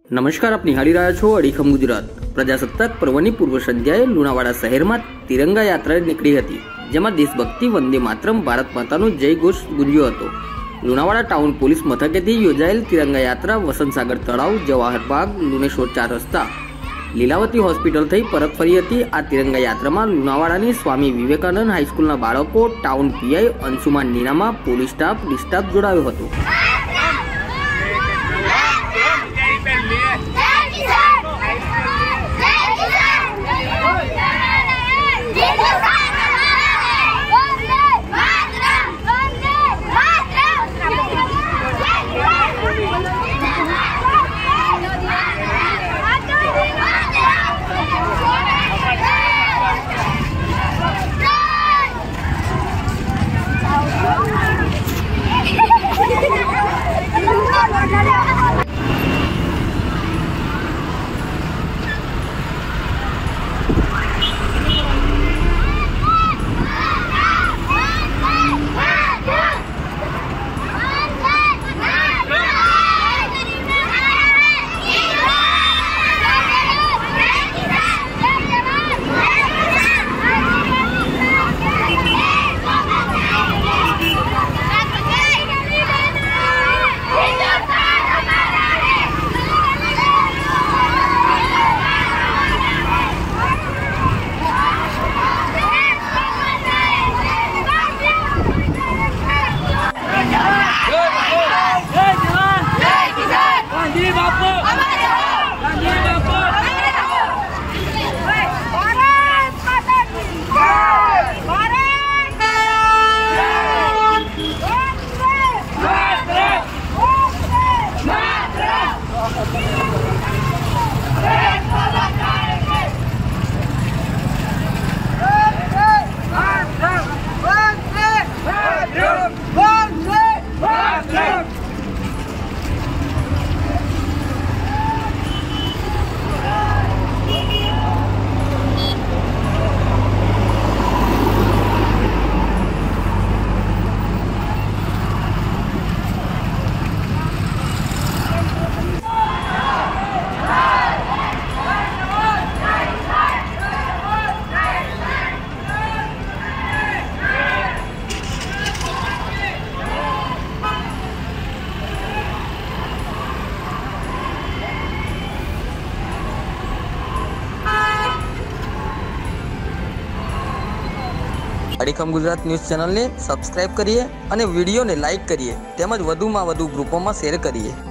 નમસ્કાર, આપ નિહાળી રહ્યા છો અડીખમ ગુજરાત। પ્રજાસત્તાક પર્વની પૂર્વ સંધ્યાએ લુણાવાડા શહેરમાં તિરંગા યાત્રા નીકળી હતી, જેમાં દેશભક્તિ વંદે માતરમ ભારત માતાનો જય ઘોષ ગુંજ્યો હતો। લુણાવાડા ટાઉન પોલીસ મથકેથી યોજાયેલ તિરંગા યાત્રા વસંતસાગર તળાવ, જવાહર બાગ, લુનેશ્વર 4 રસ્તા, લીલાવતી હોસ્પિટલ થઈ પરત ફરી હતી। આ તિરંગા યાત્રામાં લુણાવાડાની સ્વામી વિવેકાનંદ હાઈસ્કૂલના બાળકો, town PI Anshuman Ninama, police staff, ડિસ્ટાફ જોડાયો હતો। અડીખમ ગુજરાત ન્યૂઝ ચેનલને સબસ્ક્રાઇબ કરીએ અને વિડીયોને લાઇક કરીએ, તેમજ વધુમાં વધુ ગ્રુપોમાં શેર કરીએ।